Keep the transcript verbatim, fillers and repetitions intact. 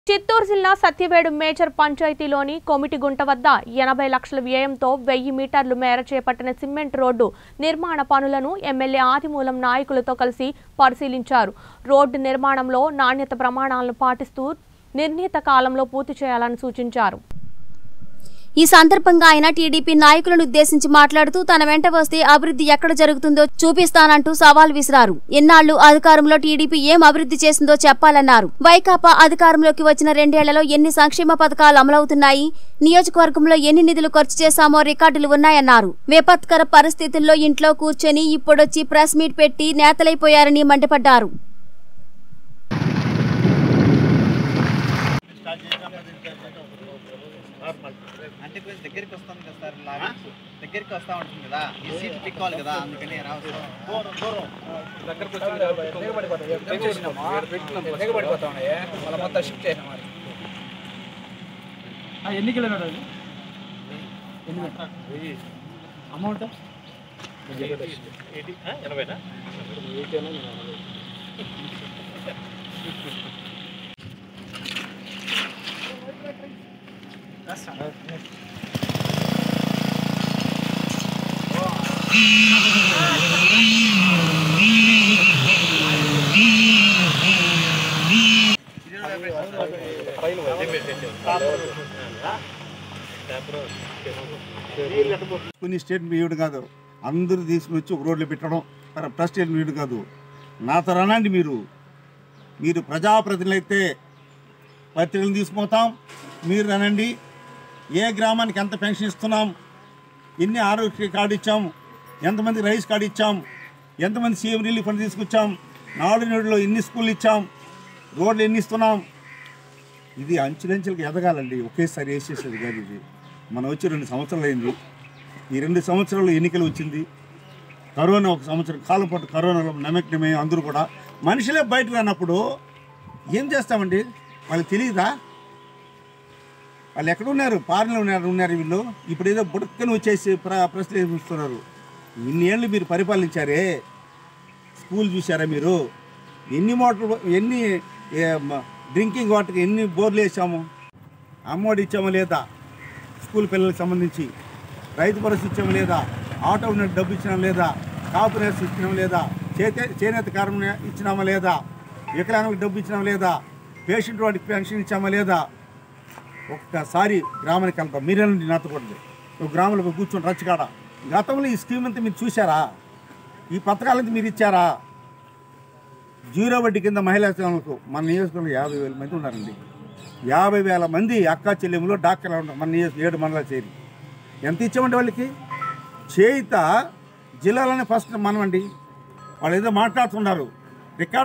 చిత్తూరు జిల్లా సత్యవేడు మేజర్ పంచాయతీలోని కొమిటిగుంట వద్ద ఎనభై లక్షల వ్యయంతో వెయ్యి మీటర్లు మేర చేపట్టిన సిమెంట్ రోడ్డు నిర్మాణ పనులను ఎమ్మెల్యే ఆదిమూలం నాయకులతో కలిసి పరిశీలించారు. రోడ్డు నిర్మాణంలో నాణ్యత ప్రమాణాలను పాటిస్తూ నిర్ణీత కాలంలో పూర్తి చేయాలని సూచించారు. ఈ సందర్భంగా ఆయన టీడీపీ నాయకులను ఉద్దేశించి మాట్లాడుతూ తన వెంట వస్తే అభివృద్ధి ఎక్కడ జరుగుతుందో చూపిస్తానంటూ సవాల్ విసిరారు. ఎన్నాళ్లు అధికారంలో టీడీపీ ఏం అభివృద్ధి చేసిందో చెప్పాలన్నారు. వైకాపా అధికారంలోకి వచ్చిన రెండేళ్లలో ఎన్ని సంక్షేమ పథకాలు అమలవుతున్నాయి, నియోజకవర్గంలో ఎన్ని నిధులు ఖర్చు చేశామో రికార్డులు ఉన్నాయన్నారు. విపత్కర పరిస్థితుల్లో ఇంట్లో కూర్చొని ఇప్పుడొచ్చి ప్రెస్ మీట్ పెట్టి నేతలైపోయారని మండిపడ్డారు. అంటే కొంచెం దగ్గరికి వస్తాను కదా సార్, లాగా దగ్గరికి వస్తా ఉంటుంది కదా, ఈ సీట్ పిక్కోవాలి కదా, అందుకని రావచ్చు. దగ్గరకు ఎన్ని కిలోమీటర్లు అమౌంట్ ఎనభైనా కొన్ని స్టేట్ వీడు కాదు, అందరూ తీసుకుని వచ్చి ఒక రోడ్లు పెట్టడం ఫస్ట్ స్టేట్ వీడు కాదు. నాతో రానండి, మీరు మీరు ప్రజాప్రతినిధులు అయితే పత్రికలు తీసుకుపోతాం, మీరు రానండి. ఏ గ్రామానికి ఎంత పెన్షన్ ఇస్తున్నాం, ఎన్ని ఆరోగ్య కార్డు ఇచ్చాం, ఎంతమంది రైస్ కార్డు ఇచ్చాం, ఎంతమంది సీఎం రిలీఫ్ ఫండ్ తీసుకొచ్చాం, నాడు నేడులో ఎన్ని స్కూళ్ళు ఇచ్చాం, రోడ్లు ఎన్ని ఇస్తున్నాం. ఇది అంచులంచులకు ఎదగాలండి, ఒకేసారి వేసేసేది కాదు. ఇది మనం వచ్చి రెండు సంవత్సరాలు అయింది. ఈ రెండు సంవత్సరాలు ఎన్నికలు వచ్చింది, కరోనా ఒక సంవత్సరం కాలం పాటు కరోనాలో నమ్మకమే. అందరూ కూడా మనుషులే బయటకు రానప్పుడు ఏం చేస్తామండి? వాళ్ళకి తెలియదా? వాళ్ళు ఎక్కడున్నారు? పాలనలో ఉన్నారు ఉన్నారు వీళ్ళు. ఇప్పుడు ఏదో బుడక్కని వచ్చేసి ప్ర ప్రశ్నిస్తున్నారు. ఇన్ని ఏళ్ళు మీరు పరిపాలించారే, స్కూల్ చూసారా మీరు? ఎన్ని మోటార్ ఎన్ని డ్రింకింగ్ వాటర్కి ఎన్ని బోర్లు వేసాము? అమ్మఒడి ఇచ్చామా లేదా? స్కూల్ పిల్లలకు సంబంధించి రైతు భరోసా ఇచ్చామా లేదా? ఆటో ఉన్న డబ్బు ఇచ్చినామా లేదా? కాపు నేర్స్ ఇచ్చినామా లేదా? చేతే చేనేత కార్మిక ఇచ్చినామా లేదా? వికలాంగులకు డబ్బు ఇచ్చినామా లేదా? పేషెంట్ వాడికి పెన్షన్ ఇచ్చామా లేదా? ఒక్కసారి గ్రామానికి వెళ్తాం. మీరేనండి నాతో కూడా ఒక గ్రామంలో కూర్చొని రచ్చకాడ గతంలో ఈ స్కీమ్ అంతా మీరు చూసారా? ఈ పథకాలంతా మీరు ఇచ్చారా? జీరో వడ్డీ కింద మహిళా సంఘాలకు మన నియోజకవర్గంలో యాభై వేల మంది ఉన్నారండి. యాభై వేల మంది అక్కా చెల్లెములో డాక్టర్లు ఉంటారు మన నియోజక ఏడు మండలాలు చేరి. ఎంత ఇచ్చామండి వాళ్ళకి? చేయిత జిల్లాలోనే ఫస్ట్ మనమండి. వాళ్ళు ఏదో మాట్లాడుతున్నారు రికార్డ్